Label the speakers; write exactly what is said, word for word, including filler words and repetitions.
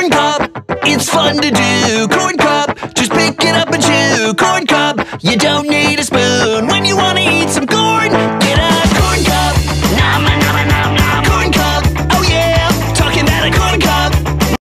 Speaker 1: corn cob, it's fun to do. Corn cob, just pick it up and chew. Corn cob, you don't need a spoon.